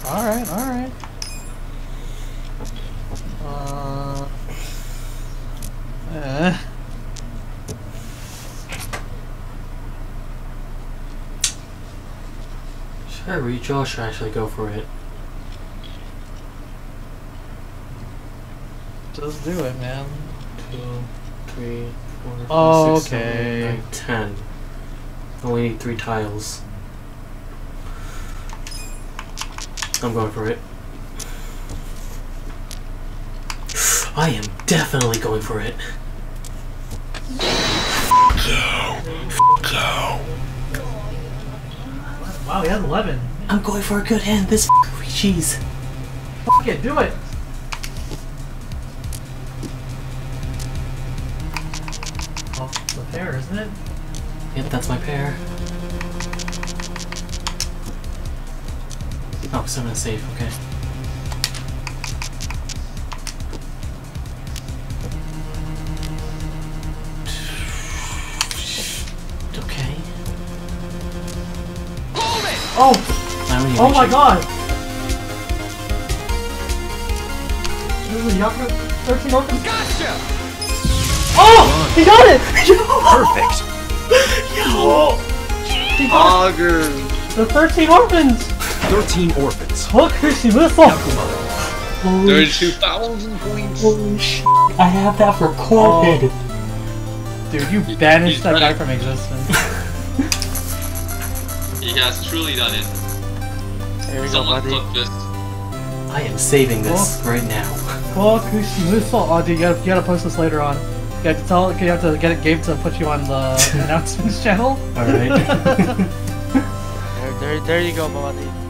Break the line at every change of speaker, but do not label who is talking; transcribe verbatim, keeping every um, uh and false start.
Alright, alright. Uh... Eh.
Should I reach or should I actually go for it?
Just do it, man.
Two, three, four, five,
Oh,
six,
okay.
seven, eight, nine, ten. Only need three tiles. I'm going for it. I am definitely going for it.
Go. Go.
Wow, he has eleven.
I'm going for a good hand. This free cheese.
Fuck it, do it! Oh, it's a pair, isn't it?
Yep, that's my pair. Oh, so I'm gonna save, okay. Okay.
Oh! Oh my god! This is a Yakuza thirteen Orphans.
Gotcha!
Oh! He got it!
Perfect!
Yo! He got
Auger.
the thirteen Orphans!
thirteen Orphans.
Look, Yakuza!
Holy
thirty-two thousand points.
Holy sh! I have that recorded!
Oh. Dude, you banished that guy from existence.
He has truly done it.
There we go,
Someone
buddy.
took this.
I am saving this
Oh.
right now.
Oh, Kushimusa. Oh, dude, you gotta, you gotta post this later on. You have to tell, you have to get it, Gabe to put you on the announcements channel.
Alright.
There, there, there you go, buddy.